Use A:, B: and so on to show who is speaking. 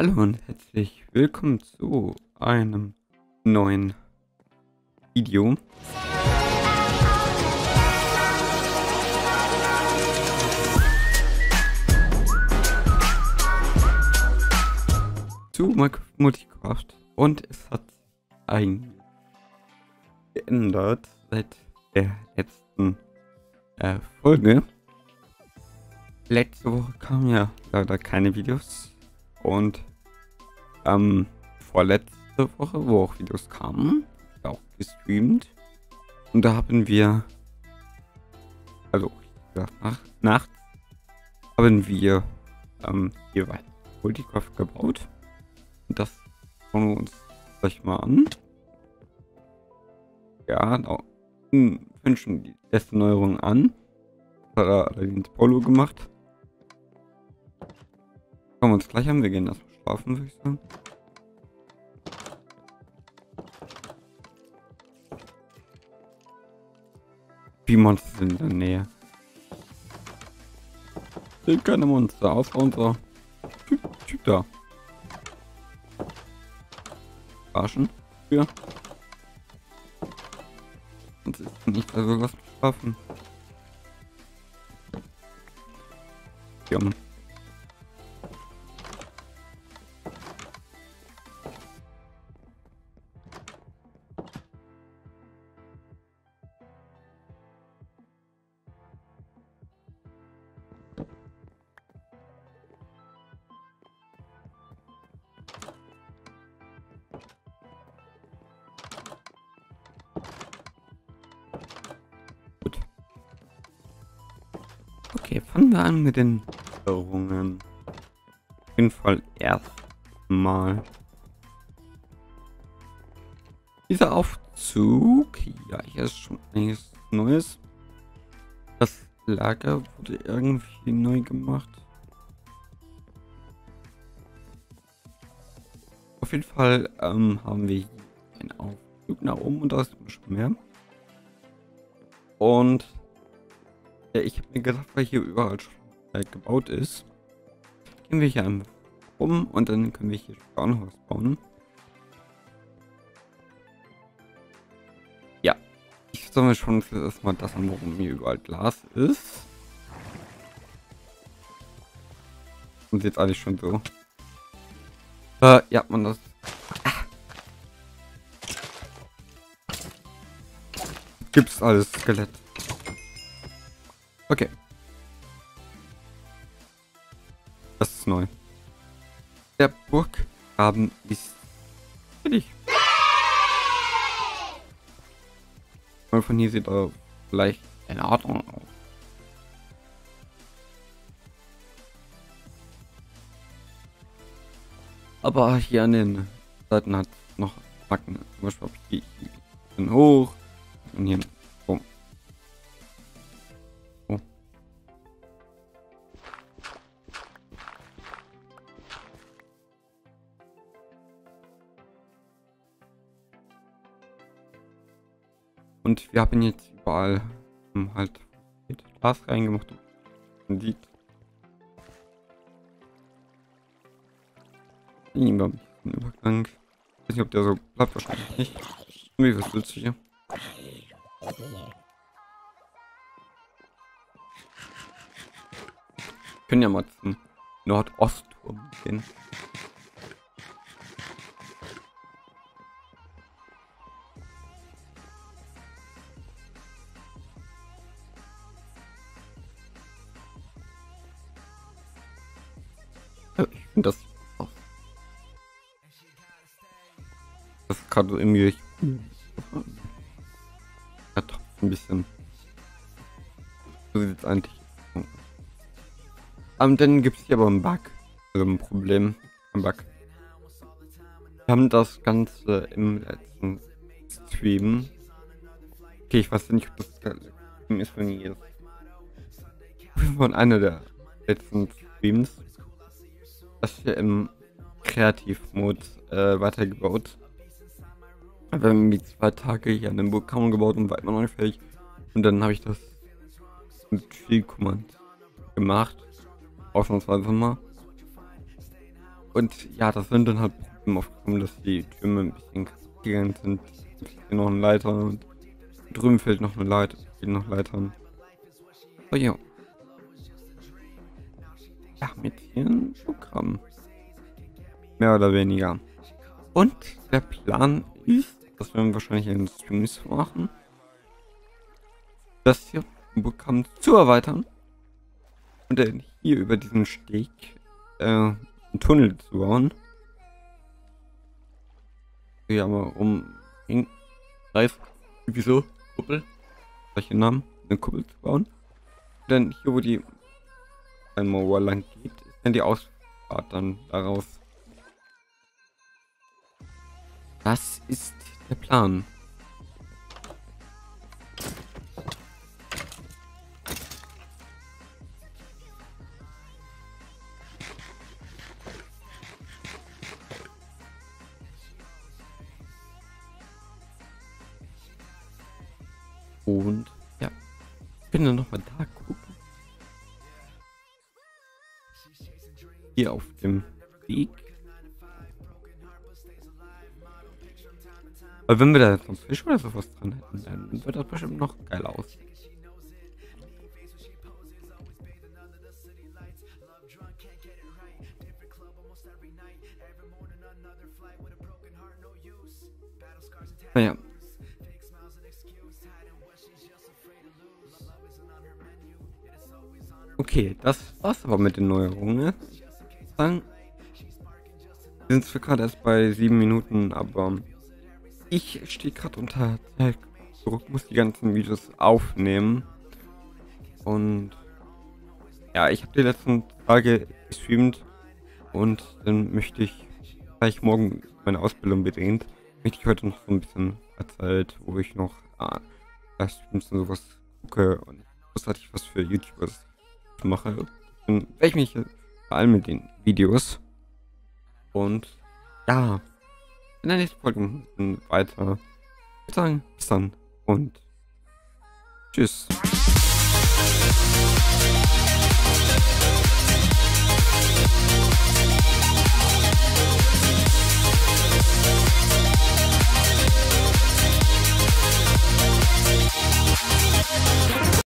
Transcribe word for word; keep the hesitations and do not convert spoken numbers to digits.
A: Hallo und herzlich willkommen zu einem neuen Video. Zu Minecraft Multicraft, und es hat sich eigentlich geändert seit der letzten äh, Folge. Letzte Woche kamen ja leider keine Videos und ähm, vorletzte Woche, wo auch Videos kamen, auch gestreamt, und da haben wir, also ja, nach, nachts haben wir ähm, hier weiter Multicraft gebaut, und das schauen wir uns gleich mal an. Ja, da fängt schon die erste Neuerung an. Das hat er allerdings Polo gemacht. Schauen wir uns gleich an, wir gehen erstmal schlafen, würde ich sagen. Die Monster sind in der Nähe. Sind keine Monster, außer unser Typ, typ da. Arschen. Ja. Und ist nicht, also lass mich schlafen. Ja. Okay, fangen wir an mit den Steuerungen. Auf jeden Fall erstmal dieser Aufzug. Ja, hier ist schon einiges Neues. Das Lager wurde irgendwie neu gemacht. Auf jeden Fall ähm, haben wir hier einen Aufzug nach oben, und da ist schon mehr. Und ja, ich habe mir gedacht, weil hier überall schon äh, gebaut ist, gehen wir hier einmal rum und dann können wir hier Spawnhaus bauen. Ja, ich soll mir schon erstmal das an, warum hier überall Glas ist. Und jetzt eigentlich schon so. Äh, ja, man das. Ah. Gibt's alles Skelett. Okay. Das ist neu. Der Burggraben ist fertig. Mal von hier sieht er vielleicht in Ordnung aus. Aber hier an den Seiten hat es noch Macken. Zum Beispiel habe ich hier, hier hoch und hier. Oh. Oh. Und wir haben jetzt überall um, halt Glas reingemacht. Man sieht. Immer ein bisschen Übergang. Ich weiß nicht, ob der so bleibt, wahrscheinlich nicht. Wie was willst du hier? Wir können ja mal zum Nordostturm gehen. Ja, ich finde das auch. Das ist gerade irgendwie. Ja, doch ein bisschen. So sieht es eigentlich aus. Um, dann gibt es hier aber einen Bug. Also ein Problem. Ein Bug. Wir haben das Ganze im letzten Stream. Okay, ich weiß nicht, ob das der Stream ist von hier. Von einer der letzten Streams. Das hier im Kreativmod äh, weitergebaut. Wir haben irgendwie zwei Tage hier an dem Vulkan gebaut und war immer noch nicht fertig. Und dann habe ich das mit viel Command gemacht. Ausnahmsweise mal. Und ja, das sind dann halt Probleme aufgekommen, dass die Türme ein bisschen kaputt gegangen sind. Hier noch eine Leiter und drüben fehlt noch eine Leiter, fehlen noch Leitern. So, ja. Ja, mit hier ein Programm. Mehr oder weniger. Und der Plan ist, das werden wir wahrscheinlich in den Streams machen, das hier Programm zu erweitern und dann hier über diesen Steg äh, einen Tunnel zu bauen. Ja, aber um Reif, wieso? Kuppel? Solche Namen, eine Kuppel zu bauen. Und dann hier, wo die Mauer lang geht, ist dann die Ausfahrt dann daraus. Das ist der Plan. Und ja, ich bin dann nochmal da gucken. Hier auf dem Weg. Aber wenn wir da jetzt noch Fisch oder sowas dran hätten, dann wird das bestimmt noch geil aus. Naja. Okay, das war's aber mit den Neuerungen. Ne? Sagen, wir sind zwar gerade erst bei sieben Minuten, aber ich stehe gerade unter Zeitdruck, muss die ganzen Videos aufnehmen. Und ja, ich habe die letzten Tage gestreamt und dann möchte ich, weil ich morgen meine Ausbildung beginnt, möchte ich heute noch so ein bisschen erzählt, wo ich noch ah, Streams und sowas gucke und großartig was für YouTubers mache. Dann werde ich mich vor allem mit den Videos und ja, in der nächsten Folge weiter. Ich würde sagen, bis dann und tschüss.
B: We'll be right back.